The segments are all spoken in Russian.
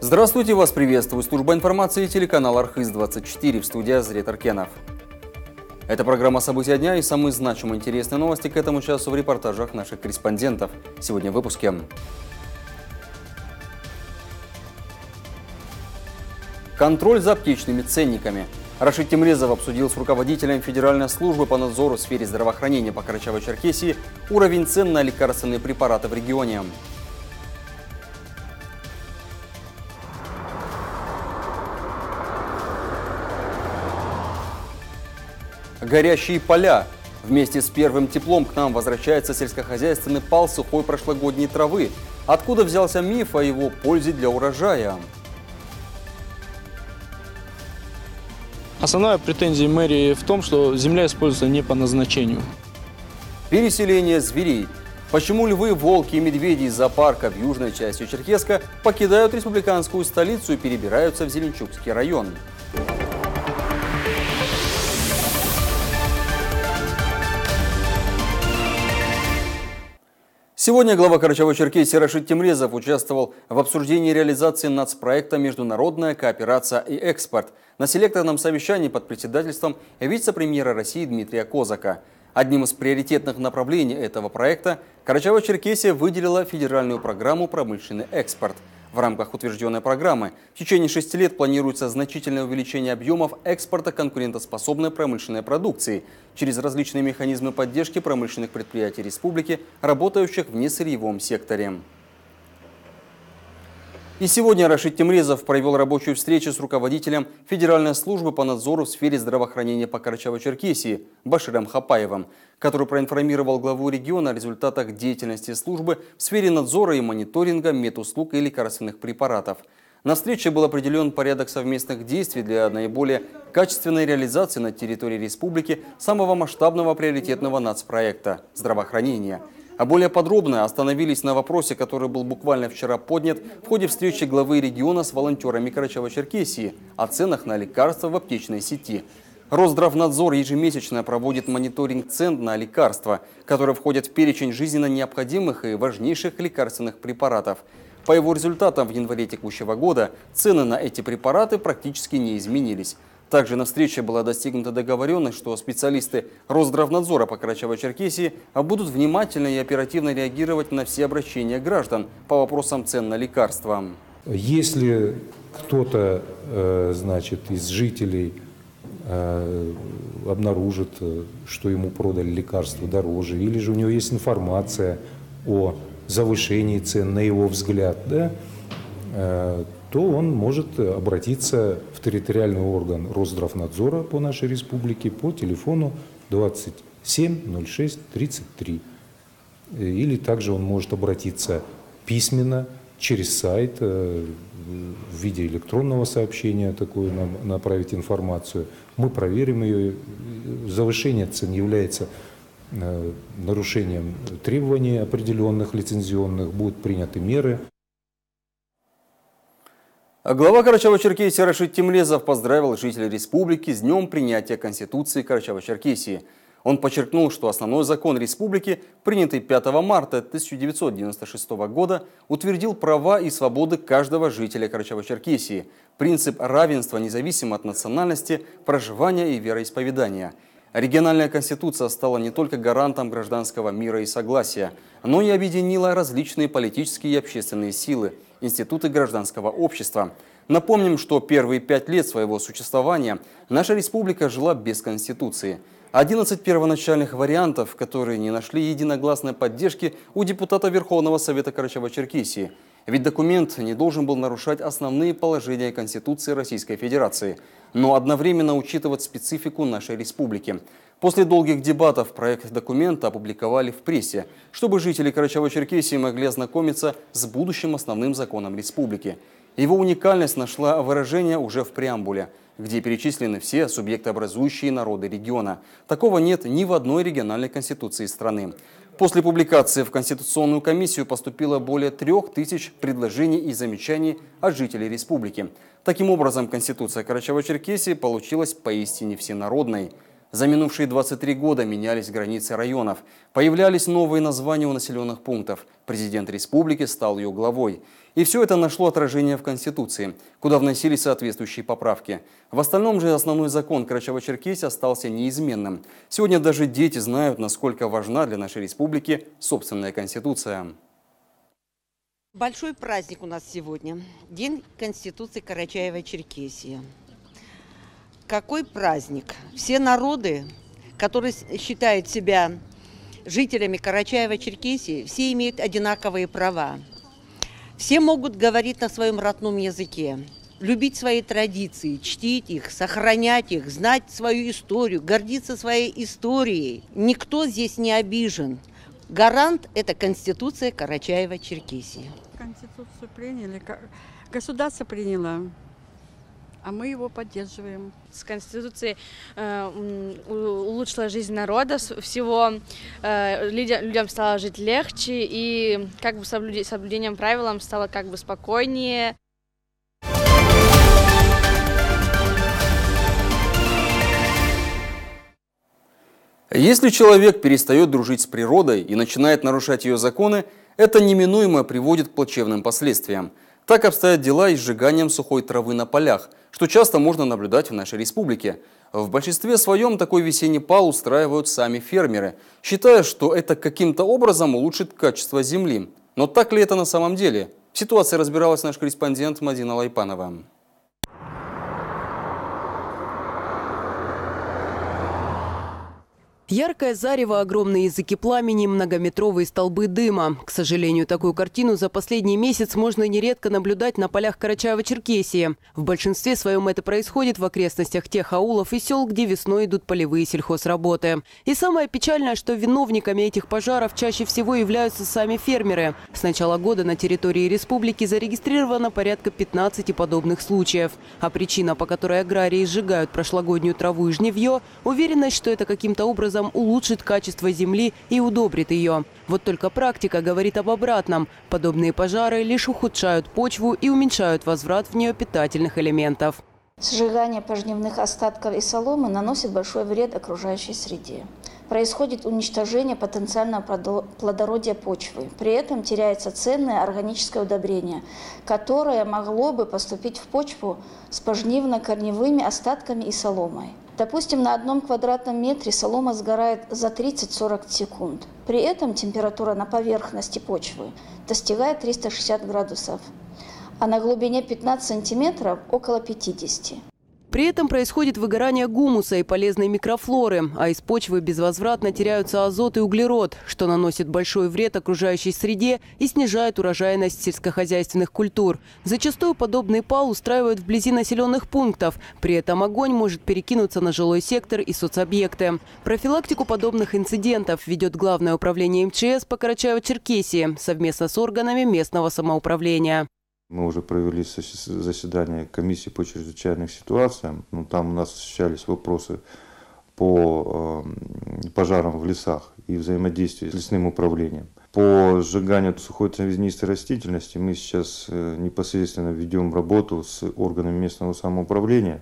Здравствуйте, вас приветствует служба информации телеканал Архыз-24, в студии Азрет Аркенов. Это программа «События дня» и самые значимые интересные новости к этому часу в репортажах наших корреспондентов. Сегодня в выпуске. Контроль за аптечными ценниками. Рашид Темрезов обсудил с руководителем Федеральной службы по надзору в сфере здравоохранения по Карачаево-Черкесии уровень цен на лекарственные препараты в регионе. Горящие поля. Вместе с первым теплом к нам возвращается сельскохозяйственный пал сухой прошлогодней травы. Откуда взялся миф о его пользе для урожая? Основная претензия мэрии в том, что земля используется не по назначению. Переселение зверей. Почему львы, волки и медведи из зоопарка в южной части Черкеска покидают республиканскую столицу и перебираются в Зеленчукский район? Сегодня глава Карачаево-Черкесии Рашид Темрезов участвовал в обсуждении реализации нацпроекта «Международная кооперация и экспорт» на селекторном совещании под председательством вице-премьера России Дмитрия Козака. Одним из приоритетных направлений этого проекта Карачаево-Черкесия выделила федеральную программу «Промышленный экспорт». В рамках утвержденной программы в течение 6 лет планируется значительное увеличение объемов экспорта конкурентоспособной промышленной продукции через различные механизмы поддержки промышленных предприятий республики, работающих в несырьевом секторе. И сегодня Рашид Темрезов провел рабочую встречу с руководителем Федеральной службы по надзору в сфере здравоохранения по Карачаево-Черкесии Баширом Хапаевым, который проинформировал главу региона о результатах деятельности службы в сфере надзора и мониторинга медуслуг и лекарственных препаратов. На встрече был определен порядок совместных действий для наиболее качественной реализации на территории республики самого масштабного приоритетного нацпроекта – здравоохранения. А более подробно остановились на вопросе, который был буквально вчера поднят в ходе встречи главы региона с волонтерами Карачаево-Черкесии о ценах на лекарства в аптечной сети. Росздравнадзор ежемесячно проводит мониторинг цен на лекарства, которые входят в перечень жизненно необходимых и важнейших лекарственных препаратов. По его результатам в январе текущего года цены на эти препараты практически не изменились. Также на встрече была достигнута договоренность, что специалисты Росздравнадзора по Карачаево-Черкесии будут внимательно и оперативно реагировать на все обращения граждан по вопросам цен на лекарства. Если кто-то, из жителей обнаружит, что ему продали лекарство дороже, или же у него есть информация о завышении цен, на его взгляд, то он может обратиться в территориальный орган Росздравнадзора по нашей республике по телефону 27 06 33. Или также он может обратиться письменно через сайт в виде электронного сообщения, такое нам направить информацию. Мы проверим ее. Завышение цен является нарушением требований определенных лицензионных, будут приняты меры. Глава Карачаево-Черкесии Рашид Темрезов поздравил жителей республики с днем принятия Конституции Карачаево-Черкесии. Он подчеркнул, что основной закон республики, принятый 5 марта 1996 года, утвердил права и свободы каждого жителя Карачаево-Черкесии, принцип равенства независимо от национальности, проживания и вероисповедания. Региональная конституция стала не только гарантом гражданского мира и согласия, но и объединила различные политические и общественные силы, институты гражданского общества. Напомним, что первые 5 лет своего существования наша республика жила без конституции. 11 первоначальных вариантов, которые не нашли единогласной поддержки у депутата Верховного Совета Карачаево-Черкесии. Ведь документ не должен был нарушать основные положения Конституции Российской Федерации, но одновременно учитывать специфику нашей республики. После долгих дебатов проект документа опубликовали в прессе, чтобы жители Карачаево-Черкесии могли ознакомиться с будущим основным законом республики. Его уникальность нашла выражение уже в преамбуле, где перечислены все субъектообразующие народы региона. Такого нет ни в одной региональной конституции страны. После публикации в Конституционную комиссию поступило более 3000 предложений и замечаний от жителей республики. Таким образом, Конституция Карачаево-Черкесии получилась поистине всенародной. За минувшие 23 года менялись границы районов, появлялись новые названия у населенных пунктов. Президент республики стал ее главой. И все это нашло отражение в Конституции, куда вносились соответствующие поправки. В остальном же основной закон Карачаево-Черкесии остался неизменным. Сегодня даже дети знают, насколько важна для нашей республики собственная Конституция. Большой праздник у нас сегодня. День Конституции Карачаево-Черкесии. Какой праздник! Все народы, которые считают себя жителями Карачаево-Черкесии, все имеют одинаковые права. Все могут говорить на своем родном языке, любить свои традиции, чтить их, сохранять их, знать свою историю, гордиться своей историей. Никто здесь не обижен. Гарант – это Конституция Карачаево-Черкесии. Конституцию приняли, государство приняло, а мы его поддерживаем. С Конституцией улучшила жизнь народа, всего людям стало жить легче, и как бы соблюдением правил стало как бы спокойнее. Если человек перестает дружить с природой и начинает нарушать ее законы, это неминуемо приводит к плачевным последствиям. Так обстоят дела и с сжиганием сухой травы на полях, что часто можно наблюдать в нашей республике. В большинстве своем такой весенний пал устраивают сами фермеры, считая, что это каким-то образом улучшит качество земли. Но так ли это на самом деле? В ситуации разбиралась наш корреспондент Мадина Лайпанова. Яркое зарево, огромные языки пламени, многометровые столбы дыма. К сожалению, такую картину за последний месяц можно нередко наблюдать на полях Карачаево-Черкесии. В большинстве своем это происходит в окрестностях тех аулов и сел, где весной идут полевые сельхозработы. И самое печальное, что виновниками этих пожаров чаще всего являются сами фермеры. С начала года на территории республики зарегистрировано порядка 15 подобных случаев. А причина, по которой аграрии сжигают прошлогоднюю траву и жнивье, уверенность, что это каким-то образом улучшит качество земли и удобрит ее. Вот только практика говорит об обратном. Подобные пожары лишь ухудшают почву и уменьшают возврат в нее питательных элементов. Сжигание пожнивных остатков и соломы наносит большой вред окружающей среде. Происходит уничтожение потенциального плодородия почвы. При этом теряется ценное органическое удобрение, которое могло бы поступить в почву с пожнивно-корневыми остатками и соломой. Допустим, на 1 квадратном метре солома сгорает за 30-40 секунд. При этом температура на поверхности почвы достигает 360 градусов, а на глубине 15 сантиметров около 50. При этом происходит выгорание гумуса и полезной микрофлоры, а из почвы безвозвратно теряются азот и углерод, что наносит большой вред окружающей среде и снижает урожайность сельскохозяйственных культур. Зачастую подобный пал устраивают вблизи населенных пунктов. При этом огонь может перекинуться на жилой сектор и соцобъекты. Профилактику подобных инцидентов ведет Главное управление МЧС по Карачаево-Черкесии совместно с органами местного самоуправления. Мы уже провели заседание комиссии по чрезвычайным ситуациям. Там у нас освещались вопросы по пожарам в лесах и взаимодействию с лесным управлением. По сжиганию сухой травянистой растительности мы сейчас непосредственно ведем работу с органами местного самоуправления.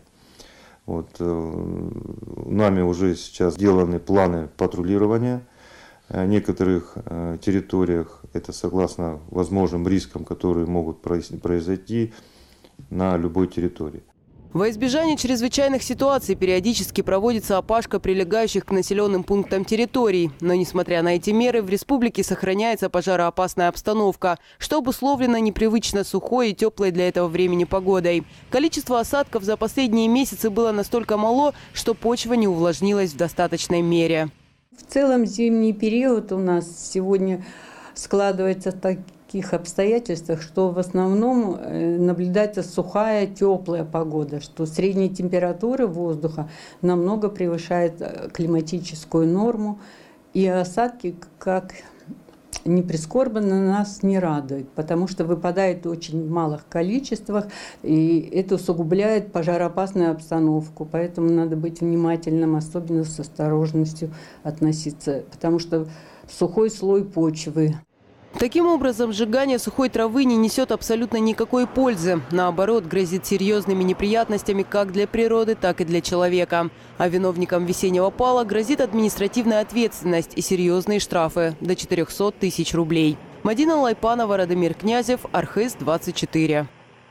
Нами уже сейчас сделаны планы патрулирования некоторых территориях, это согласно возможным рискам, которые могут произойти на любой территории. Во избежание чрезвычайных ситуаций периодически проводится опашка прилегающих к населенным пунктам территорий. Но, несмотря на эти меры, в республике сохраняется пожароопасная обстановка, что обусловлено непривычно сухой и теплой для этого времени погодой. Количество осадков за последние месяцы было настолько мало, что почва не увлажнилась в достаточной мере. В целом зимний период у нас сегодня складывается в таких обстоятельствах, что в основном наблюдается сухая, теплая погода, что средние температуры воздуха намного превышают климатическую норму, и осадки, как ни прискорбно, нас не радуют, потому что выпадает в очень малых количествах, и это усугубляет пожароопасную обстановку. Поэтому надо быть внимательным, особенно с осторожностью относиться, потому что сухой слой почвы. Таким образом, сжигание сухой травы не несет абсолютно никакой пользы. Наоборот, грозит серьезными неприятностями как для природы, так и для человека. А виновникам весеннего пала грозит административная ответственность и серьезные штрафы до 400 тысяч рублей. Мадина Лайпанова, Радомир Князев, Архыз 24.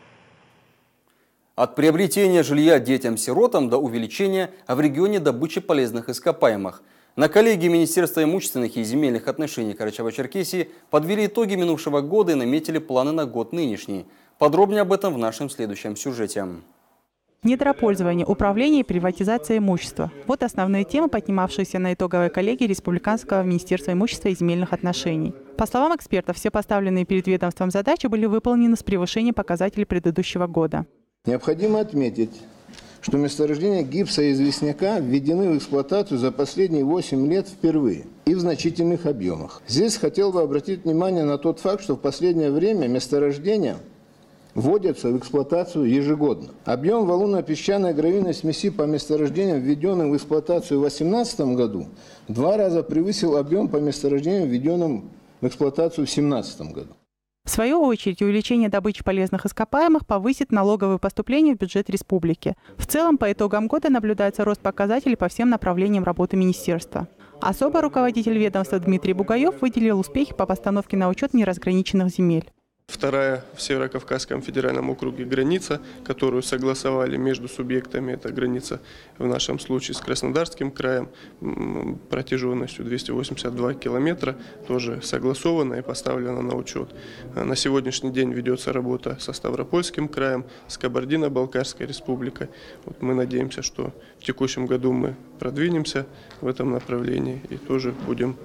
От приобретения жилья детям-сиротам до увеличения в регионе добычи полезных ископаемых. На коллегии Министерства имущественных и земельных отношений Карачаево-Черкесии подвели итоги минувшего года и наметили планы на год нынешний. Подробнее об этом в нашем следующем сюжете. Недропользование, управление и приватизация имущества. Вот основные темы, поднимавшиеся на итоговой коллегии Республиканского Министерства имущества и земельных отношений. По словам экспертов, все поставленные перед ведомством задачи были выполнены с превышением показателей предыдущего года. Необходимо отметить, что месторождения гипса и известняка введены в эксплуатацию за последние 8 лет впервые и в значительных объемах. Здесь хотел бы обратить внимание на тот факт, что в последнее время месторождения вводятся в эксплуатацию ежегодно. Объем валунно-песчаной гравийной смеси по месторождениям, введенным в эксплуатацию в 2018 году, в 2 раза превысил объем по месторождениям, введенным в эксплуатацию в 2017 году. В свою очередь, увеличение добычи полезных ископаемых повысит налоговые поступления в бюджет республики. В целом, по итогам года наблюдается рост показателей по всем направлениям работы министерства. Особо руководитель ведомства Дмитрий Бугаев выделил успехи по постановке на учет неразграниченных земель. Вторая в Северо-Кавказском федеральном округе граница, которую согласовали между субъектами, это граница в нашем случае с Краснодарским краем, протяженностью 282 километра, тоже согласована и поставлена на учет. На сегодняшний день ведется работа со Ставропольским краем, с Кабардино-Балкарской республикой. Вот мы надеемся, что в текущем году мы продвинемся в этом направлении и тоже будем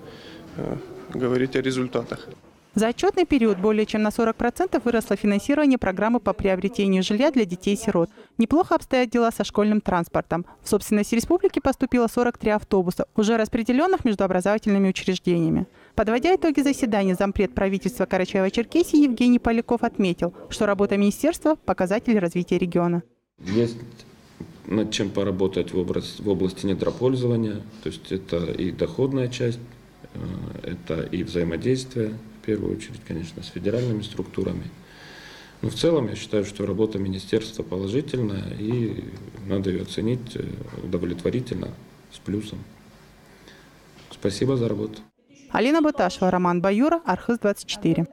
говорить о результатах. За отчетный период более чем на 40% выросло финансирование программы по приобретению жилья для детей-сирот. Неплохо обстоят дела со школьным транспортом. В собственность республики поступило 43 автобуса, уже распределенных между образовательными учреждениями. Подводя итоги заседания, зампред правительства Карачаево-Черкесии Евгений Поляков отметил, что работа министерства – показатель развития региона. Есть над чем поработать в области недропользования, то есть это и доходная часть, это и взаимодействие. В первую очередь, конечно, с федеральными структурами. Но в целом я считаю, что работа министерства положительная и надо ее оценить удовлетворительно, с плюсом. Спасибо за работу. Алина Буташева, Роман Баюра, Архыз 24.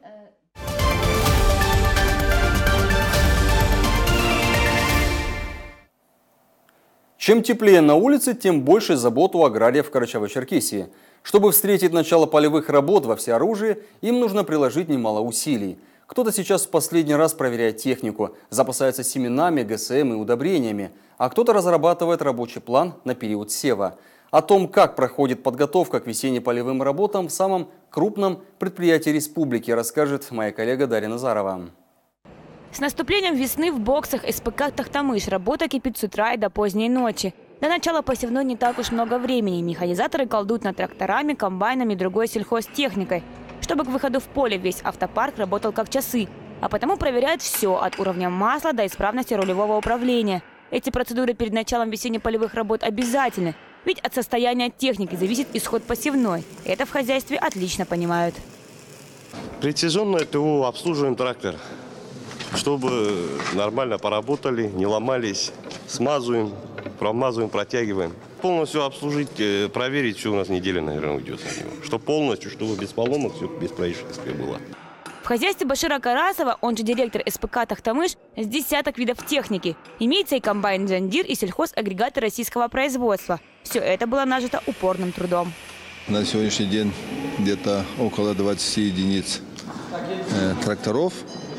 Чем теплее на улице, тем больше забот у аграриев Карачаево-Черкесии. Чтобы встретить начало полевых работ во всеоружии, им нужно приложить немало усилий. Кто-то сейчас в последний раз проверяет технику, запасается семенами, ГСМ и удобрениями, а кто-то разрабатывает рабочий план на период сева. О том, как проходит подготовка к весенне-полевым работам в самом крупном предприятии республики, расскажет моя коллега Дарья Назарова. С наступлением весны в боксах СПК «Тахтамыш» работа кипит с утра и до поздней ночи. До начала посевной не так уж много времени. Механизаторы колдуют над тракторами, комбайнами и другой сельхозтехникой, чтобы к выходу в поле весь автопарк работал как часы. А потому проверяют все, от уровня масла до исправности рулевого управления. Эти процедуры перед началом весенне-полевых работ обязательны. Ведь от состояния техники зависит исход посевной. Это в хозяйстве отлично понимают. Предсезонное ТО, обслуживаем трактор. Чтобы нормально поработали, не ломались, смазываем, промазываем, протягиваем. Полностью обслужить, проверить, все у нас неделя, наверное, уйдет. Что полностью, чтобы без поломок, все без происшествий было. В хозяйстве Башира Карасова, он же директор СПК «Тахтамыш», с десяток видов техники. Имеется и комбайн «Джандир», и сельхозагрегаты российского производства. Все это было нажито упорным трудом. На сегодняшний день где-то около 20 единиц тракторов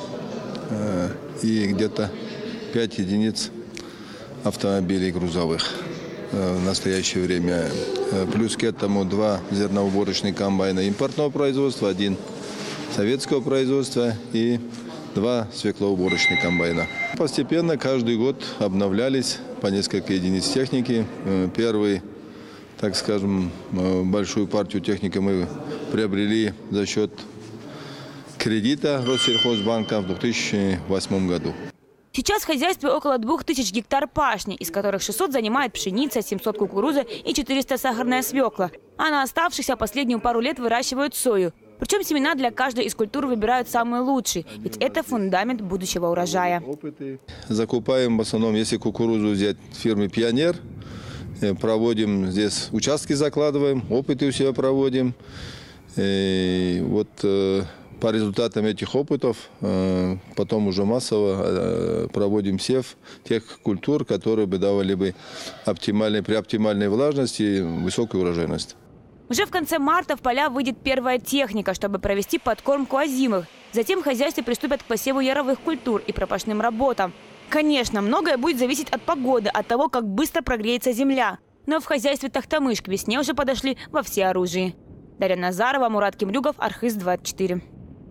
и где-то 5 единиц автомобилей грузовых в настоящее время. Плюс к этому 2 зерноуборочных комбайна импортного производства, 1 советского производства и 2 свеклоуборочных комбайна. Постепенно каждый год обновлялись по несколько единиц техники. Первый, так скажем, большую партию техники мы приобрели за счет кредита Россельхозбанка в 2008 году. Сейчас в хозяйстве около 2000 гектар пашни, из которых 600 занимает пшеница, 700 кукуруза и 400 сахарная свекла. А на оставшихся последнюю пару лет выращивают сою. Причем семена для каждой из культур выбирают самые лучшие, ведь это фундамент будущего урожая. Закупаем в основном, если кукурузу взять фирмы «Пионер», проводим здесь участки, закладываем, опыты у себя проводим. И вот по результатам этих опытов потом уже массово проводим сев тех культур, которые бы давали бы при оптимальной влажности и высокую урожайность. Уже в конце марта в поля выйдет первая техника, чтобы провести подкормку озимых. Затем хозяйства приступят к посеву яровых культур и пропашным работам. Конечно, многое будет зависеть от погоды, от того, как быстро прогреется земля. Но в хозяйстве Тахтамыш к весне уже подошли во всеоружии. Дарья Назарова, Мурат Кимрюгов, Архыз 24.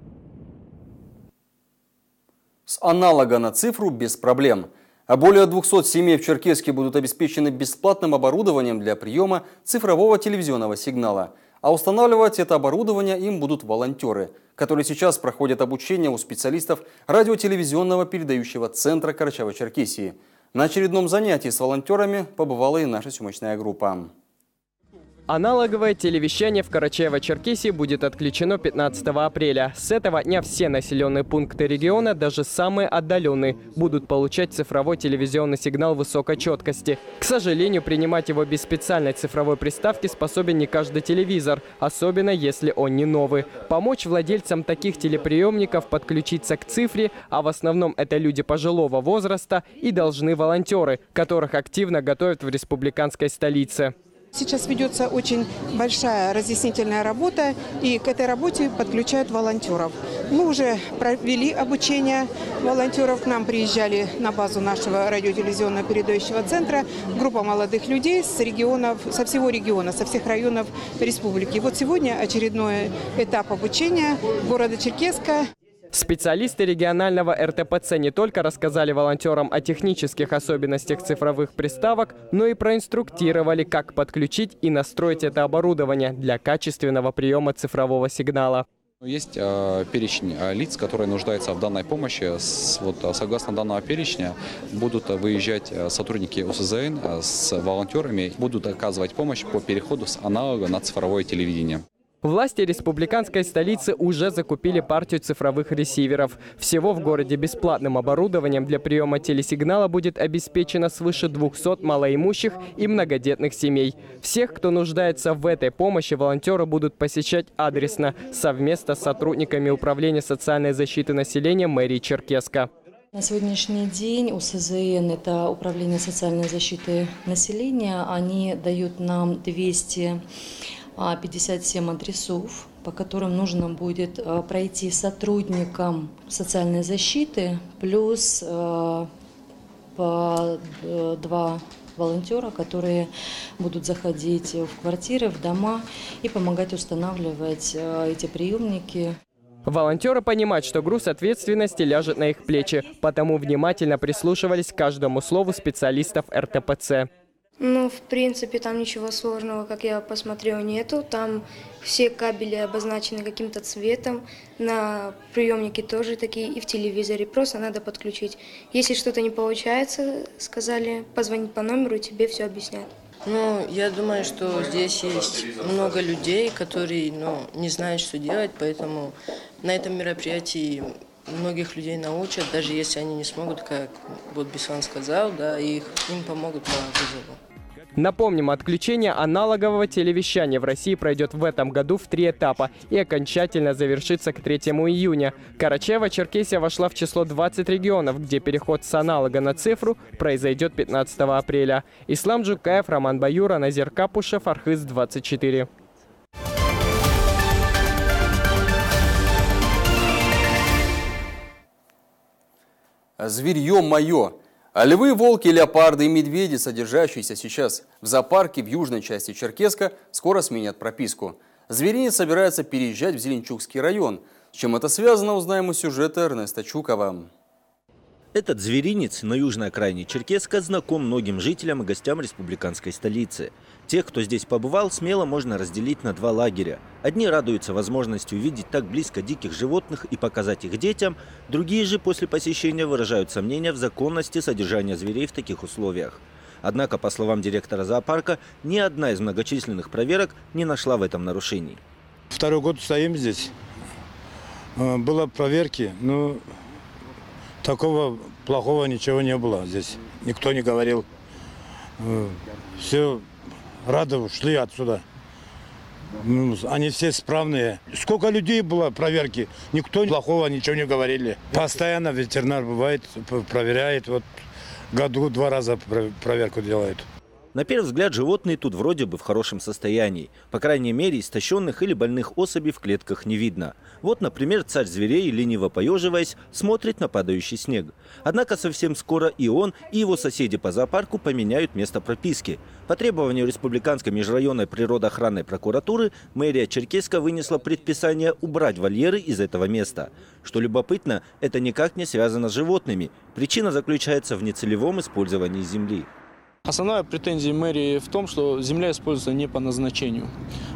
С аналога на цифру без проблем. А более 200 семей в Черкесске будут обеспечены бесплатным оборудованием для приема цифрового телевизионного сигнала. А устанавливать это оборудование им будут волонтеры, которые сейчас проходят обучение у специалистов радиотелевизионного передающего центра Карачаево-Черкесии. На очередном занятии с волонтерами побывала и наша съемочная группа. Аналоговое телевещание в Карачаево-Черкесии будет отключено 15 апреля. С этого дня все населенные пункты региона, даже самые отдаленные, будут получать цифровой телевизионный сигнал высокой четкости. К сожалению, принимать его без специальной цифровой приставки способен не каждый телевизор, особенно если он не новый. Помочь владельцам таких телеприемников подключиться к цифре, а в основном это люди пожилого возраста, и должны волонтеры, которых активно готовят в республиканской столице. Сейчас ведется очень большая разъяснительная работа, и к этой работе подключают волонтеров. Мы уже провели обучение волонтеров. К нам приезжали на базу нашего радиотелевизионного передающего центра группа молодых людей с регионов, со всего региона, со всех районов республики. Вот сегодня очередной этап обучения города Черкесска. Специалисты регионального РТПЦ не только рассказали волонтерам о технических особенностях цифровых приставок, но и проинструктировали, как подключить и настроить это оборудование для качественного приема цифрового сигнала. Есть перечень лиц, которые нуждаются в данной помощи. Согласно данного перечня будут выезжать сотрудники УСЗН с волонтерами, будут оказывать помощь по переходу с аналога на цифровое телевидение. Власти республиканской столицы уже закупили партию цифровых ресиверов. Всего в городе бесплатным оборудованием для приема телесигнала будет обеспечено свыше 200 малоимущих и многодетных семей. Всех, кто нуждается в этой помощи, волонтеры будут посещать адресно, совместно с сотрудниками Управления социальной защиты населения мэрии Черкесска. На сегодняшний день УСЗН, это Управление социальной защиты населения, они дают нам 257 адресов, по которым нужно будет пройти сотрудникам социальной защиты, плюс по 2 волонтера, которые будут заходить в квартиры, в дома и помогать устанавливать эти приемники. Волонтеры понимают, что груз ответственности ляжет на их плечи, потому внимательно прислушивались к каждому слову специалистов РТПЦ. Ну, в принципе, там ничего сложного, как я посмотрел, нету. Там все кабели обозначены каким-то цветом, на приемнике тоже такие, и в телевизоре. Просто надо подключить. Если что-то не получается, сказали, позвонить по номеру, и тебе все объяснят. Ну, я думаю, что здесь есть много людей, которые не знают, что делать, поэтому на этом мероприятии многих людей научат, даже если они не смогут, как вот Беслан сказал, да, им помогут по вызову. Напомним, отключение аналогового телевещания в России пройдет в этом году в 3 этапа и окончательно завершится к 3 июня. Карачаево-Черкесия вошла в число 20 регионов, где переход с аналога на цифру произойдет 15 апреля. Ислам Джукаев, Роман Баюра, Назир Капушев, Архыз 24. Зверье мое. А львы, волки, леопарды и медведи, содержащиеся сейчас в зоопарке в южной части Черкесска, скоро сменят прописку. Зверинец собирается переезжать в Зеленчукский район. С чем это связано, узнаем из сюжета Эрнеста Чукова. Этот зверинец на южной окраине Черкесска знаком многим жителям и гостям республиканской столицы. Тех, кто здесь побывал, смело можно разделить на 2 лагеря. Одни радуются возможности увидеть так близко диких животных и показать их детям, другие же после посещения выражают сомнения в законности содержания зверей в таких условиях. Однако, по словам директора зоопарка, ни одна из многочисленных проверок не нашла в этом нарушений. Второй год стоим здесь. Было проверки, но такого плохого ничего не было здесь. Никто не говорил. Все рады ушли отсюда. Они все справные. Сколько людей было проверки, никто плохого ничего не говорили. Постоянно ветеринар бывает, проверяет. Вот году 2 раза проверку делает. На первый взгляд, животные тут вроде бы в хорошем состоянии. По крайней мере, истощенных или больных особей в клетках не видно. Вот, например, царь зверей, лениво поеживаясь, смотрит на падающий снег. Однако совсем скоро и он, и его соседи по зоопарку поменяют место прописки. По требованию Республиканской межрайонной природоохранной прокуратуры мэрия Черкесска вынесла предписание убрать вольеры из этого места. Что любопытно, это никак не связано с животными. Причина заключается в нецелевом использовании земли. Основная претензия мэрии в том, что земля используется не по назначению.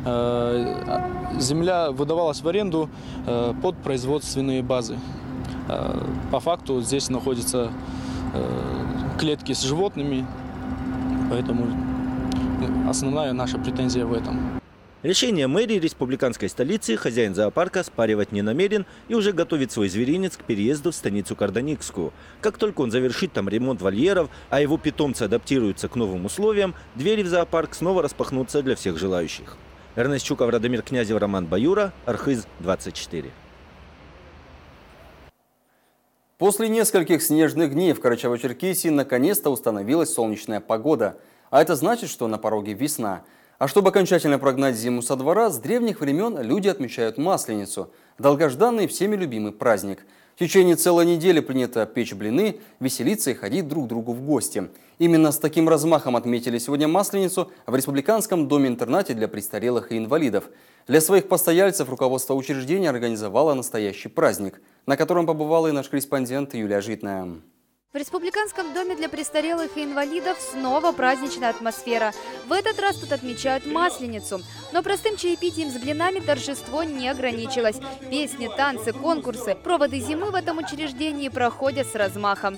Земля выдавалась в аренду под производственные базы. По факту здесь находятся клетки с животными, поэтому основная наша претензия в этом. Решение мэрии республиканской столицы хозяин зоопарка оспаривать не намерен и уже готовит свой зверинец к переезду в станицу Карданикскую. Как только он завершит там ремонт вольеров, а его питомцы адаптируются к новым условиям, двери в зоопарк снова распахнутся для всех желающих. Эрнест Чуков, Радомир Князев, Роман Баюра, Архыз 24. После нескольких снежных дней в Карачаево-Черкесии наконец-то установилась солнечная погода. А это значит, что на пороге весна. А чтобы окончательно прогнать зиму со двора, с древних времен люди отмечают Масленицу – долгожданный всеми любимый праздник. В течение целой недели принято печь блины, веселиться и ходить друг к другу в гости. Именно с таким размахом отметили сегодня Масленицу в Республиканском доме-интернате для престарелых и инвалидов. Для своих постояльцев руководство учреждения организовало настоящий праздник, на котором побывала и наш корреспондент Юлия Житная. В Республиканском доме для престарелых и инвалидов снова праздничная атмосфера. В этот раз тут отмечают Масленицу. Но простым чаепитием с блинами торжество не ограничилось. Песни, танцы, конкурсы. Проводы зимы в этом учреждении проходят с размахом.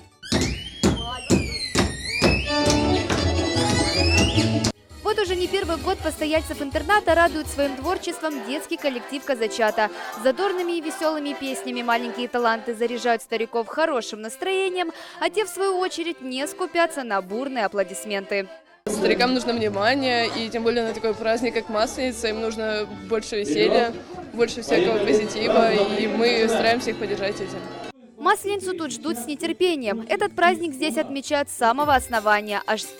Вот уже не первый год постояльцев интерната радует своим творчеством детский коллектив «Казачата». Задорными и веселыми песнями маленькие таланты заряжают стариков хорошим настроением, а те, в свою очередь, не скупятся на бурные аплодисменты. Старикам нужно внимание, и тем более на такой праздник, как Масленица, им нужно больше веселья, больше всякого позитива, и мы стараемся их поддержать этим. Масленицу тут ждут с нетерпением. Этот праздник здесь отмечают с самого основания, аж с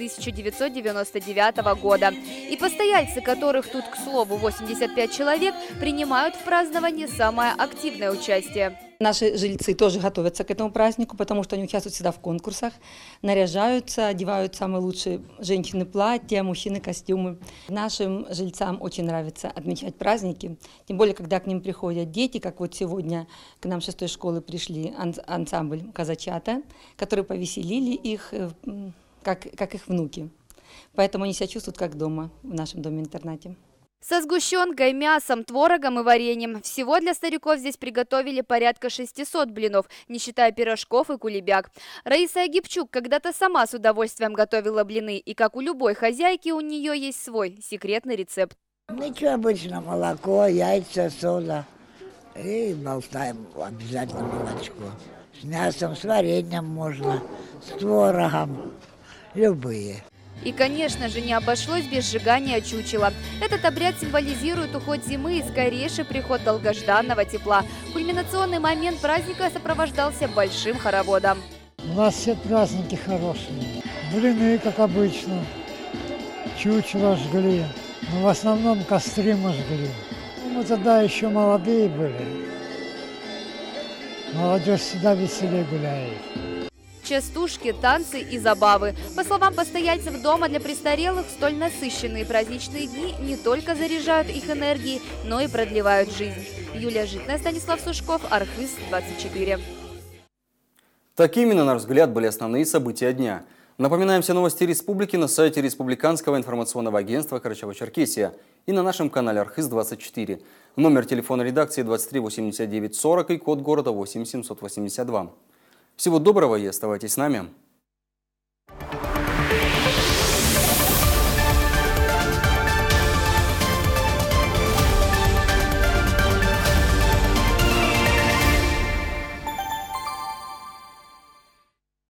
1999 года. И постояльцы, которых тут, к слову, 85 человек, принимают в праздновании самое активное участие. Наши жильцы тоже готовятся к этому празднику, потому что они участвуют всегда в конкурсах, наряжаются, одевают самые лучшие женщины платья, мужчины костюмы. Нашим жильцам очень нравится отмечать праздники, тем более, когда к ним приходят дети, как вот сегодня к нам 6-й школы пришли ансамбль «Казачата», которые повеселили их, как их внуки. Поэтому они себя чувствуют как дома в нашем доме-интернате. Со сгущенкой, мясом, творогом и вареньем. Всего для стариков здесь приготовили порядка 600 блинов, не считая пирожков и кулебяк. Раиса Агипчук когда-то сама с удовольствием готовила блины, и как у любой хозяйки, у нее есть свой секретный рецепт. Ничего, обычно молоко, яйца, сода. И болтаем обязательно молочко. С мясом, с вареньем можно, с творогом, любые. И, конечно же, не обошлось без сжигания чучела. Этот обряд символизирует уход зимы и скорейший приход долгожданного тепла. Кульминационный момент праздника сопровождался большим хороводом. У нас все праздники хорошие. Блины, как обычно, чучело жгли, но в основном костры мы жгли. Мы тогда еще молодые были. Молодежь всегда веселее гуляет. Частушки, танцы и забавы. По словам постояльцев дома для престарелых, столь насыщенные праздничные дни не только заряжают их энергией, но и продлевают жизнь. Юлия Житная, Станислав Сушков, Архыз 24. Такими, на наш взгляд, были основные события дня. Напоминаем все новости республики на сайте Республиканского информационного агентства Карачаево-Черкесия и на нашем канале Архыз 24. Номер телефона редакции 23 89 40 и код города 8782. Всего доброго и оставайтесь с нами.